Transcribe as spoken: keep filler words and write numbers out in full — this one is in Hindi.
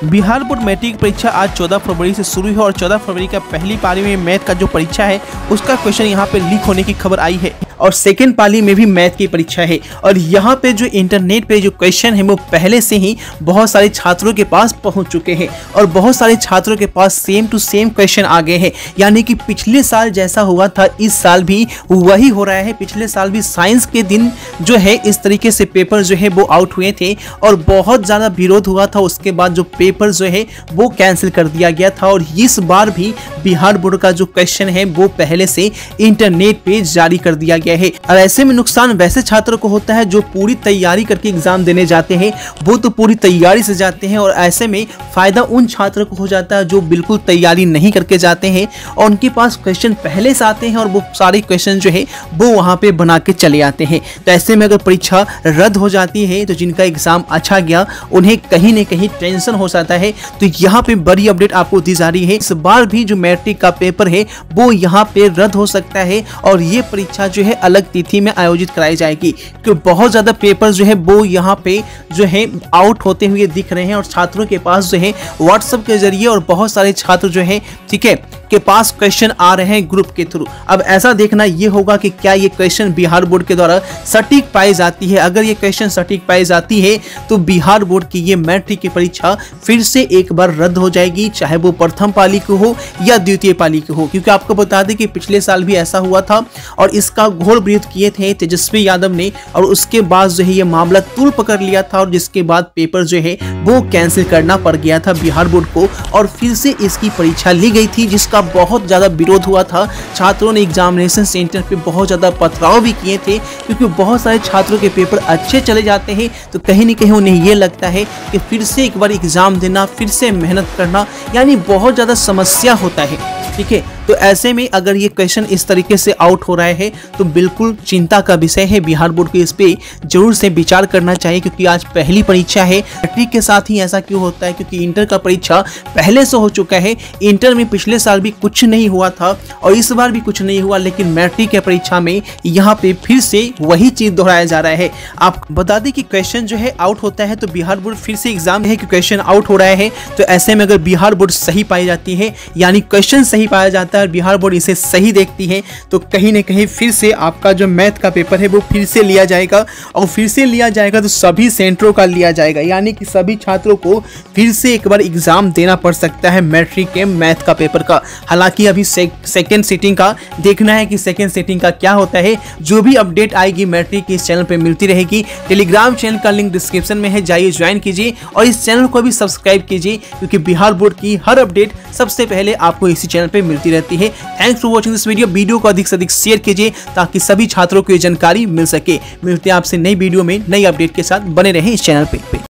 बिहार बोर्ड मैट्रिक परीक्षा आज चौदह फरवरी से शुरू है और चौदह फरवरी का पहली पाली में मैथ का जो परीक्षा है उसका क्वेश्चन यहाँ पे लीक होने की खबर आई है और सेकेंड पाली में भी मैथ की परीक्षा है। और यहाँ पे जो इंटरनेट पे जो क्वेश्चन है वो पहले से ही बहुत सारे छात्रों के पास पहुँच चुके हैं और बहुत सारे छात्रों के पास सेम टू सेम क्वेश्चन आ गए हैं। यानी कि पिछले साल जैसा हुआ था इस साल भी वही हो रहा है। पिछले साल भी साइंस के दिन जो है इस तरीके से पेपर जो है वो आउट हुए थे और बहुत ज़्यादा विरोध हुआ था। उसके बाद जो पेपर जो है वो कैंसिल कर दिया गया था और इस बार भी बिहार बोर्ड का जो क्वेश्चन है वो पहले से इंटरनेट पे जारी कर दिया गया है। और ऐसे में नुकसान वैसे छात्रों को होता है जो पूरी तैयारी करके एग्जाम देने जाते हैं, वो तो पूरी तैयारी से जाते हैं। और ऐसे में फायदा उन छात्रों को हो जाता है जो बिल्कुल तैयारी नहीं करके जाते हैं और उनके पास क्वेश्चन पहले से आते हैं और वो सारे क्वेश्चन जो है वो वहां पे बना के चले आते हैं। तो ऐसे में अगर परीक्षा रद्द हो जाती है तो जिनका एग्जाम अच्छा गया उन्हें कहीं न कहीं टेंशन हो जाता है। तो यहाँ पे बड़ी अपडेट आपको दी जा रही है। इस बार भी जो मैट्रिक का पेपर है वो यहाँ पे रद्द हो सकता है और ये परीक्षा जो है अलग तिथि में आयोजित कराई जाएगी क्योंकि बहुत ज्यादा पेपर जो है वो यहाँ पे जो है आउट होते हुए दिख रहे हैं और छात्रों के पास जो है व्हाट्सएप के जरिए और बहुत सारे छात्र जो है ठीक है के पास क्वेश्चन आ रहे हैं ग्रुप के थ्रू। अब ऐसा देखना ये होगा कि क्या ये क्वेश्चन बिहार बोर्ड के द्वारा सटीक पाई जाती है। अगर ये क्वेश्चन सटीक पाई जाती है तो बिहार बोर्ड की ये मैट्रिक की परीक्षा फिर से एक बार रद्द हो जाएगी, चाहे वो प्रथम पाली की हो या द्वितीय पाली की हो। क्योंकि आपको बता दें कि पिछले साल भी ऐसा हुआ था और इसका घोर विरोध किए थे तेजस्वी यादव ने और उसके बाद जो है ये मामला तूल पकड़ लिया था और जिसके बाद पेपर जो है वो कैंसिल करना पड़ गया था बिहार बोर्ड को और फिर से इसकी परीक्षा ली गई थी जिसका बहुत ज्यादा विरोध हुआ था। छात्रों ने एग्जामिनेशन सेंटर पे बहुत ज्यादा पथराव भी किए थे क्योंकि बहुत सारे छात्रों के पेपर अच्छे चले जाते हैं तो कहीं न कहीं उन्हें ये लगता है कि फिर से एक बार एग्जाम देना, फिर से मेहनत करना, यानी बहुत ज्यादा समस्या होता है। ठीक है, तो ऐसे में अगर ये क्वेश्चन इस तरीके से आउट हो रहा है तो बिल्कुल चिंता का विषय है। बिहार बोर्ड को इस पे जरूर से विचार करना चाहिए क्योंकि आज पहली परीक्षा है। मैट्रिक के साथ ही ऐसा क्यों होता है क्योंकि इंटर का परीक्षा पहले से हो चुका है। इंटर में पिछले साल भी कुछ नहीं हुआ था और इस बार भी कुछ नहीं हुआ, लेकिन मैट्रिक की परीक्षा में यहाँ पे फिर से वही चीज दोहराया जा रहा है। आप बता दें कि क्वेश्चन जो है आउट होता है तो बिहार बोर्ड फिर से एग्जाम है कि क्वेश्चन आउट हो रहा है। तो ऐसे में अगर बिहार बोर्ड सही पाई जाती है यानी क्वेश्चन सही पाया जाता है और बिहार बोर्ड इसे सही देखती है तो कहीं न कहीं फिर से आपका जो मैथ का पेपर है वो फिर से लिया जाएगा और फिर से लिया जाएगा तो सभी सेंटरों का लिया जाएगा, यानी कि सभी छात्रों को फिर से एक बार एग्जाम देना पड़ सकता है मैट्रिक के मैथ का पेपर का। हालांकि अभी से, सेकेंड सीटिंग का देखना है कि सेकेंड सीटिंग का क्या होता है। जो भी अपडेट आएगी मैट्रिक की इस चैनल पर मिलती रहेगी। टेलीग्राम चैनल का लिंक डिस्क्रिप्शन में है, जाइए ज्वाइन कीजिए और इस चैनल को भी सब्सक्राइब कीजिए क्योंकि बिहार बोर्ड की हर अपडेट सबसे पहले आपको इसी चैनल पे मिलती रहती है। Thanks for watching this video. Video को अधिक से अधिक शेयर कीजिए ताकि सभी छात्रों को ये जानकारी मिल सके। मिलते हैं आपसे नई वीडियो में नई अपडेट के साथ। बने रहें इस चैनल पे।